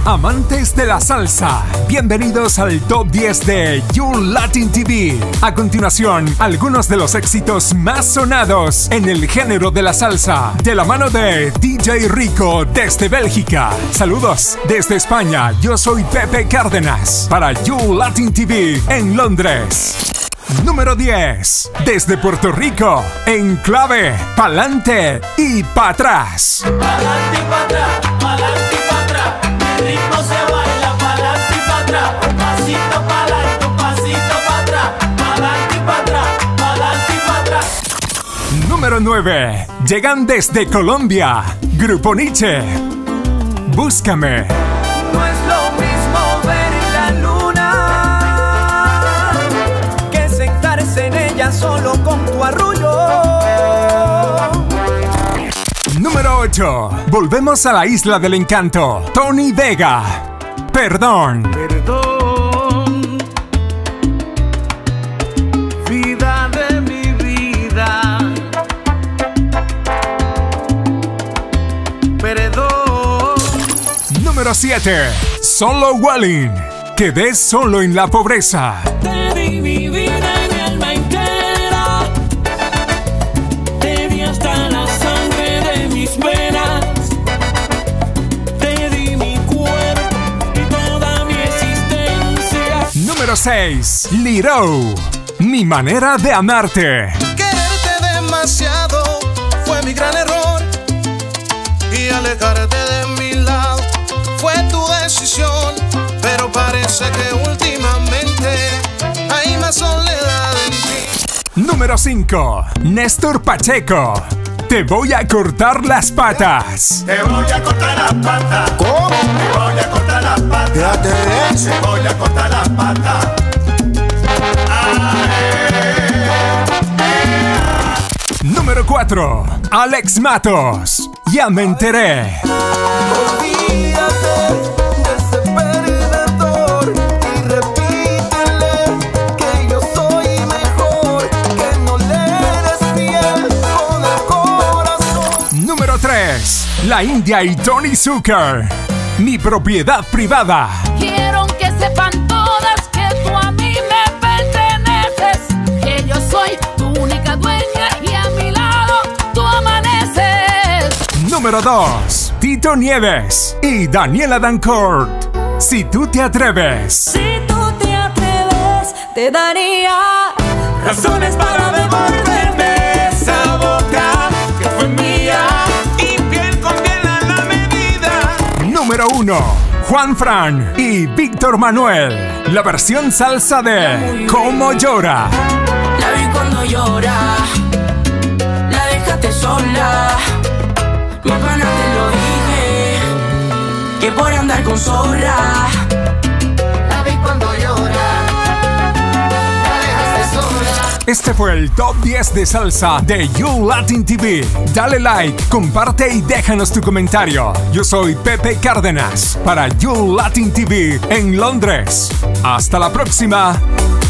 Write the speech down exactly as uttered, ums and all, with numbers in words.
Amantes de la salsa, bienvenidos al Top diez de You Latin T V. A continuación, algunos de los éxitos más sonados en el género de la salsa, de la mano de D J Rico desde Bélgica. Saludos desde España, yo soy Pepe Cárdenas para You Latin T V en Londres. Número diez. Desde Puerto Rico, en clave, pa'lante y pa' atrás. Pa'lante y pa' atrás, pa'lante y pa' atrás. Mi ritmo se baila, pa'lante y pa' atrás. Pasito pa'lante, pasito pa' atrás. Pa'lante y pa' atrás, pa'lante y pa' atrás. Número nueve. Llegan desde Colombia, Grupo Nietzsche. Búscame. No es lo mismo ver la luna que sentarse en ella solo con tu arrullo. Número ocho. Volvemos a la isla del encanto. Tony Vega. Perdón. Perdón, vida de mi vida. Perdón. Número siete. Solo Wallin. Quedé solo en la pobreza. Te di mi vida y mi alma entera. Te di hasta la sangre de mis venas. Te di mi cuerpo y toda mi existencia. Número seis. Liro. Mi manera de amarte. Quererte demasiado fue mi gran error y alejarte de mi lado fue tu decisión, pero parece que últimamente hay más soledad en ti. Número cinco. Néstor Pacheco. Te voy a cortar las patas. Te voy a cortar las patas. ¿Cómo? Te voy a cortar las patas. Fíjate de eso. Te voy a cortar las patas. Número cuatro. Alex Matos. Ya me enteré. Olvídate de ese perdedor y repítele que yo soy mejor, que no le eres fiel con el corazón. Número tres. La India y Tony Zucker. Mi propiedad privada. Quiero que sepan todas que tú a mí me perteneces, que yo soy tu única dueña y a mi lado tú amaneces. Número dos. Tito Nieves y Daniela Dancourt. Si tú te atreves. Si tú te atreves, te daría Razones para devolverme esa boca que fue mía y piel con piel a la medida. Número uno. Juan Fran y Víctor Manuel. La versión salsa de Cómo llora. La vi cuando llora, la dejaste sola. Mi pana te lo dije, que por andar con zorra. La vi cuando llora, la dejaste sola. Este fue el Top diez de salsa de You Latin T V. Dale like, comparte y déjanos tu comentario. Yo soy Pepe Cárdenas para You Latin T V en Londres. Hasta la próxima.